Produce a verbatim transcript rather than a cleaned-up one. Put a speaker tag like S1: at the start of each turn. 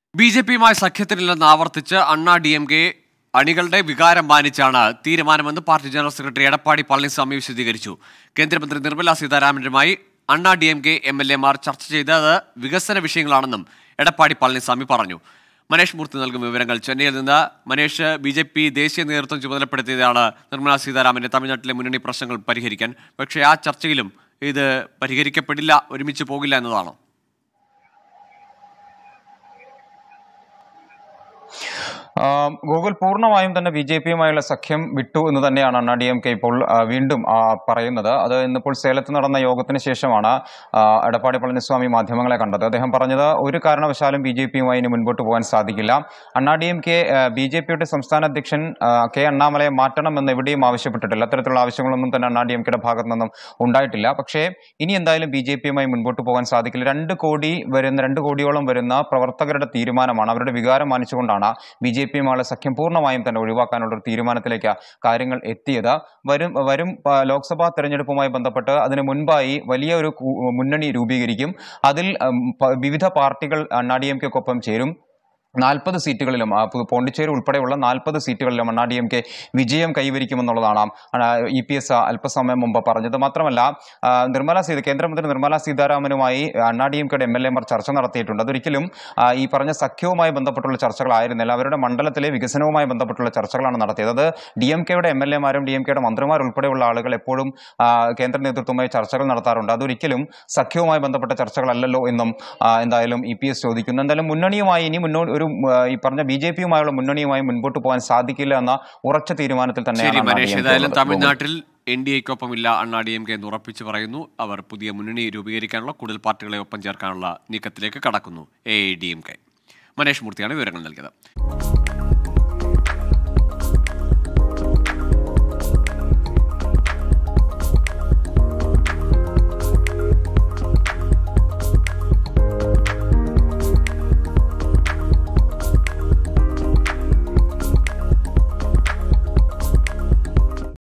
S1: B J പിയുമായി സഖ്യത്തിനില്ലെന്ന് ആവർത്തിച്ച് അണ്ണാ D M K അണികളുടെ വികാരം മാനിച്ചാണ് തീരുമാനമെന്ന് party general secretary Edappadi Palaniswami വിശദീകരിച്ചു. കേന്ദ്രമന്ത്രി നിർമ്മല സീതാരാമനുമായി Anna D M K M L എമാർ ചർച്ച ചെയ്തത് വികസന വിഷയങ്ങളാണെന്നും എടപ്പാടി പളനിസ്വാമി പറഞ്ഞു. മനേഷ് മൂർത്തി നൽകും വിവരങ്ങൾ. ചെന്നൈയിൽ നിന്ന് മനേഷ്, ബി ജെ പി ദേശീയ നേതൃത്വം ചുമതലപ്പെടുത്തിയതാണ് നിർമ്മല സീതാരാമന്റെ തമിഴ്നാട്ടിലെ മുന്നണി പ്രശ്നങ്ങൾ പരിഹരിക്കാൻ. പക്ഷേ ആ ചർച്ചയിലും ഇത് പരിഹരിക്കപ്പെടില്ല, ഒരുമിച്ച് പോകില്ല എന്നതാണോ?
S2: ഗൂഗിൾ പൂർണ്ണമായും തന്നെ ബി ജെ പിയുമായുള്ള സഖ്യം വിട്ടു എന്ന് തന്നെയാണ് അണ്ണാ ഡി എം കെ ഇപ്പോൾ വീണ്ടും പറയുന്നത്. അത് ഇന്നിപ്പോൾ സേലത്ത് നടന്ന യോഗത്തിന് ശേഷമാണ് എടപ്പാടി പളനിസ്വാമി മാധ്യമങ്ങളെ കണ്ടത്. അദ്ദേഹം പറഞ്ഞത് ഒരു കാരണവശാലും ബി ജെ പിയുമായി ഇനി മുൻപോട്ട് പോകാൻ സാധിക്കില്ല. Anna D M K B J പിയുടെ സംസ്ഥാന അധ്യക്ഷൻ കെ അണ്ണാമലയെ മാറ്റണമെന്ന് എവിടെയും ആവശ്യപ്പെട്ടിട്ടില്ല. അത്തരത്തിലുള്ള ആവശ്യങ്ങളൊന്നും തന്നെ അണ്ണാ ഡി എം കെയുടെ ഭാഗത്തു നിന്നും ഉണ്ടായിട്ടില്ല. പക്ഷേ ഇനി എന്തായാലും ബി ജെ പിയുമായി മുൻപോട്ട് പോകാൻ സാധിക്കില്ല. രണ്ട് കോടി വരുന്ന രണ്ട് കോടിയോളം വരുന്ന പ്രവർത്തകരുടെ തീരുമാനമാണ്, അവരുടെ വികാരം മാനിച്ചുകൊണ്ടാണ് ബി ജെ പിയുമായുള്ള സഖ്യം പൂർണ്ണമായും തന്നെ ഒഴിവാക്കാനുള്ള ഒരു തീരുമാനത്തിലേക്ക് കാര്യങ്ങൾ എത്തിയത്. വരും വരും ലോക്സഭാ തെരഞ്ഞെടുപ്പുമായി ബന്ധപ്പെട്ട് അതിന് മുൻപായി വലിയ ഒരു മുന്നണി രൂപീകരിക്കും. അതിൽ വിവിധ പാർട്ടികൾ അണ്ണാ ഡി എം കെക്കൊപ്പം ചേരും. നാൽപ്പത് സീറ്റുകളിലും പോണ്ടിച്ചേരി ഉൾപ്പെടെയുള്ള നാൽപ്പത് സീറ്റുകളിലും അണ്ണാ ഡി എം കെ വിജയം കൈവരിക്കുമെന്നുള്ളതാണ് ഇ പി എസ് അല്പസമയം മുമ്പ് പറഞ്ഞത്. മാത്രമല്ല, നിർമ്മല സീത കേന്ദ്രമന്ത്രി നിർമ്മല സീതാരാമനുമായി അണ്ണാ ഡി എം കെയുടെ എം എൽ എമാർ ചർച്ച നടത്തിയിട്ടുണ്ട്. അതൊരിക്കലും ഈ പറഞ്ഞ സഖ്യവുമായി ബന്ധപ്പെട്ടുള്ള ചർച്ചകളായിരുന്നില്ല, അവരുടെ മണ്ഡലത്തിലെ വികസനവുമായി ബന്ധപ്പെട്ടുള്ള ചർച്ചകളാണ് നടത്തിയത്. അത് ഡി എം കെയുടെ എം എൽ എമാരും ഡി എം കെയുടെ മന്ത്രിമാർ ഉൾപ്പെടെയുള്ള ആളുകൾ എപ്പോഴും കേന്ദ്ര നേതൃത്വവുമായി ചർച്ചകൾ നടത്താറുണ്ട്. അതൊരിക്കലും സഖ്യവുമായി ബന്ധപ്പെട്ട ചർച്ചകളല്ലല്ലോ എന്നും എന്തായാലും ഇ പി എസ് ചോദിക്കുന്നു. എന്തായാലും മുന്നണിയുമായി ഇനി മുന്നോട്ട് ഒരു ഈ പറഞ്ഞ ബി ജെ പിയുമായുള്ള മുന്നണിയുമായി മുൻപോട്ട് പോകാൻ സാധിക്കില്ല എന്ന ഉറച്ച തീരുമാനത്തിൽ തന്നെയാണ്.
S1: തമിഴ്നാട്ടിൽ എൻ ഡി എക്കൊപ്പമില്ല അണ്ണാ ഡി എം കെ എന്ന് ഉറപ്പിച്ച് പറയുന്നു. അവർ പുതിയ മുന്നണി രൂപീകരിക്കാനുള്ള കൂടുതൽ പാർട്ടികളെ ഒപ്പം ചേർക്കാനുള്ള നീക്കത്തിലേക്ക് കടക്കുന്നു A I D M K. Manesh മൂർത്തിയാണ് വിവരങ്ങൾ നൽകിയത്.